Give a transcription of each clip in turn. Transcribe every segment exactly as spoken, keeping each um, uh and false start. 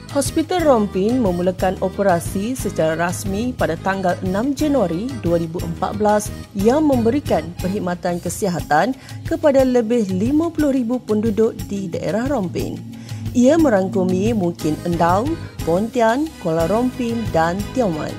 Hospital Rompin memulakan operasi secara rasmi pada tanggal enam Januari dua ribu empat belas yang memberikan perkhidmatan kesihatan kepada lebih lima puluh ribu penduduk di daerah Rompin. Ia merangkumi Mukin Endau, Pontian, Kuala Rompin dan Tioman.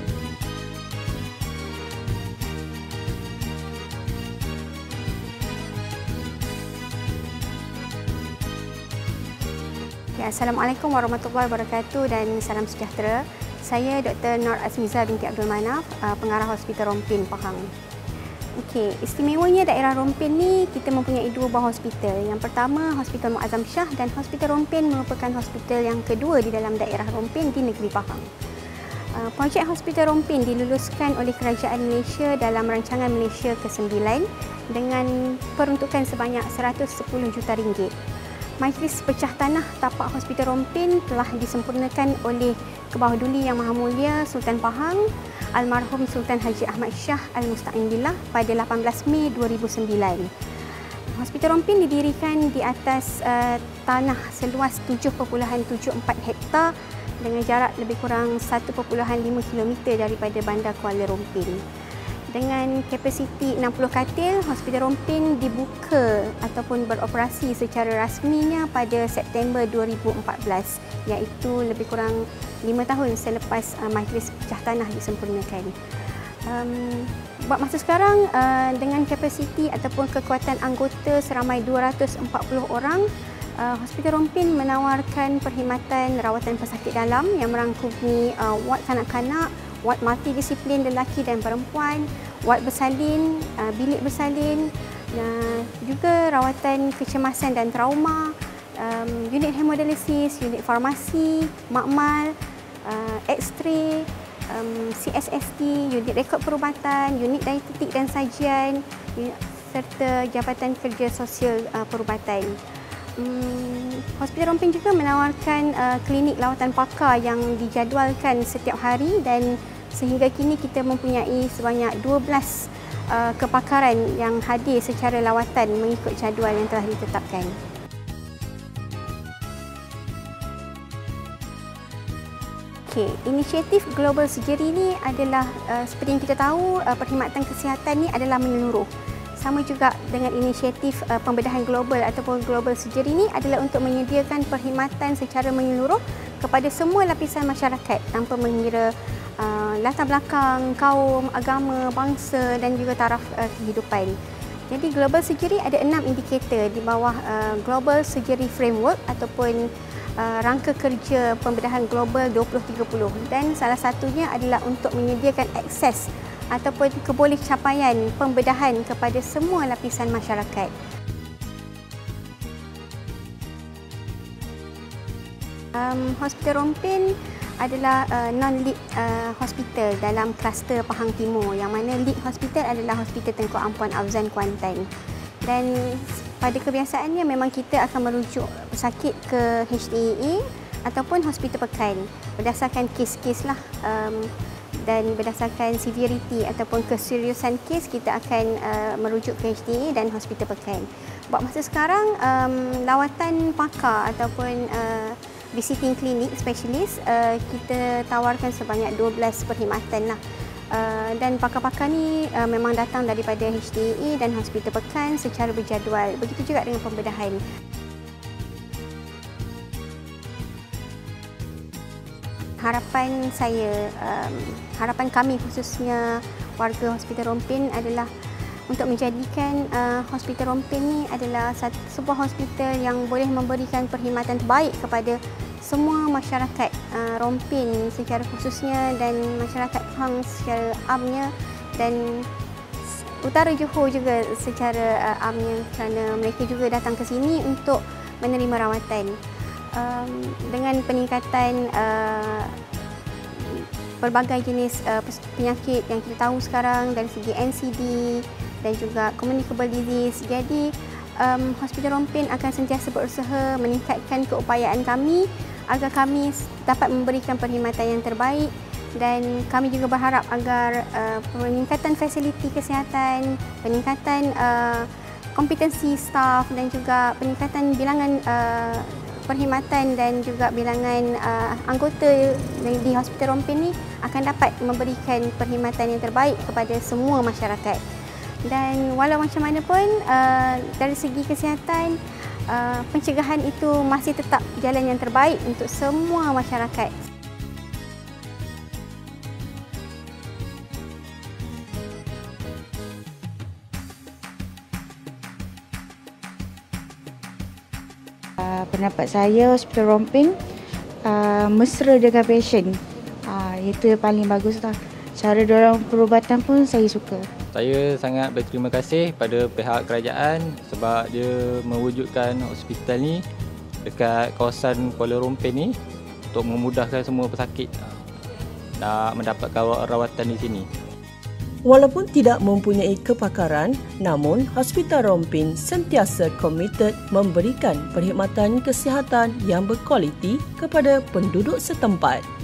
Assalamualaikum warahmatullahi wabarakatuh dan salam sejahtera. Saya Doktor Nur Azmiza binti Abdul Manaf, pengarah Hospital Rompin, Pahang. Okey, istimewanya daerah Rompin ni kita mempunyai dua buah hospital. Yang pertama, Hospital Muazzam Shah, dan Hospital Rompin merupakan hospital yang kedua di dalam daerah Rompin di negeri Pahang. Projek Hospital Rompin diluluskan oleh Kerajaan Malaysia dalam Rancangan Malaysia ke sembilan dengan peruntukan sebanyak seratus sepuluh juta ringgit. Majlis Pecah Tanah Tapak Hospital Rompin telah disempurnakan oleh Kebawah Duli Yang Maha Mulia Sultan Pahang, Almarhum Sultan Haji Ahmad Shah Al-Musta'in Billah pada lapan belas Mei dua ribu sembilan. Hospital Rompin didirikan di atas uh, tanah seluas tujuh perpuluhan tujuh empat hektar dengan jarak lebih kurang satu perpuluhan lima kilometer daripada Bandar Kuala Rompin. Dengan kapasiti enam puluh katil, Hospital Rompin dibuka ataupun beroperasi secara rasminya pada September dua ribu empat belas, iaitu lebih kurang lima tahun selepas uh, Majlis Pecah Tanah disempurnakan. Um, buat masa sekarang, uh, dengan kapasiti ataupun kekuatan anggota seramai dua ratus empat puluh orang, uh, Hospital Rompin menawarkan perkhidmatan rawatan pesakit dalam yang merangkumi uh, ward kanak-kanak, ward multidisiplin lelaki dan perempuan, ward bersalin, bilik bersalin, juga rawatan kecemasan dan trauma, unit hemodialisis, unit farmasi, makmal, X-ray, C S S T, unit rekod perubatan, unit dietetik dan sajian, serta Jabatan Kerja Sosial Perubatan. Hmm, Hospital Rompin juga menawarkan uh, klinik lawatan pakar yang dijadualkan setiap hari, dan sehingga kini kita mempunyai sebanyak dua belas uh, kepakaran yang hadir secara lawatan mengikut jadual yang telah ditetapkan. Okay, inisiatif Global Surgery ini adalah uh, seperti yang kita tahu, uh, perkhidmatan kesihatan ini adalah menyeluruh. Sama juga dengan inisiatif uh, pembedahan global ataupun Global Surgery ini adalah untuk menyediakan perkhidmatan secara menyeluruh kepada semua lapisan masyarakat tanpa mengira uh, latar belakang, kaum, agama, bangsa dan juga taraf uh, kehidupan. Jadi Global Surgery ada enam indikator di bawah uh, Global Surgery Framework ataupun uh, rangka kerja pembedahan global dua ribu tiga puluh, dan salah satunya adalah untuk menyediakan akses ataupun kebolehcapaian pembedahan kepada semua lapisan masyarakat. Um, Hospital Rompin adalah uh, non-lead uh, hospital dalam kluster Pahang Timur, yang mana lead hospital adalah Hospital Tengku Ampuan Afzan Kuantan. Dan pada kebiasaannya memang kita akan merujuk pesakit ke H T A A ataupun hospital pekan berdasarkan kes-kes lah. Um, dan berdasarkan severity ataupun keseriusan kes, kita akan uh, merujuk ke H T A dan hospital pekan. Buat masa sekarang, um, lawatan pakar ataupun uh, visiting clinic specialist uh, kita tawarkan sebanyak dua belas perkhidmatan lah. Uh, dan pakar-pakar ni uh, memang datang daripada H T A A dan hospital pekan secara berjadual. Begitu juga dengan pembedahan. Harapan saya, um, harapan kami khususnya warga Hospital Rompin adalah untuk menjadikan uh, Hospital Rompin ni adalah satu, sebuah hospital yang boleh memberikan perkhidmatan terbaik kepada semua masyarakat uh, Rompin secara khususnya dan masyarakat Pahang secara amnya, dan Utara Johor juga secara uh, amnya, kerana mereka juga datang ke sini untuk menerima rawatan. Um, dengan peningkatan uh, pelbagai jenis uh, penyakit yang kita tahu sekarang dari segi N C D dan juga communicable disease, jadi um, Hospital Rompin akan sentiasa berusaha meningkatkan keupayaan kami agar kami dapat memberikan perkhidmatan yang terbaik, dan kami juga berharap agar uh, peningkatan fasiliti kesihatan, peningkatan uh, kompetensi staf dan juga peningkatan bilangan uh, perkhidmatan dan juga bilangan uh, anggota di Hospital Rompin ni akan dapat memberikan perkhidmatan yang terbaik kepada semua masyarakat. Dan walau macam mana pun, uh, dari segi kesihatan, uh, pencegahan itu masih tetap jalan yang terbaik untuk semua masyarakat. Uh, pendapat saya, Hospital Rompin uh, mesra dengan pasien. Uh, itu yang paling bagus lah. Cara diorang perubatan pun saya suka. Saya sangat berterima kasih pada pihak kerajaan sebab dia mewujudkan hospital ni dekat kawasan Kuala Rompin ni untuk memudahkan semua pesakit nak mendapatkan rawatan di sini. Walaupun tidak mempunyai kepakaran, namun Hospital Rompin sentiasa komited memberikan perkhidmatan kesihatan yang berkualiti kepada penduduk setempat.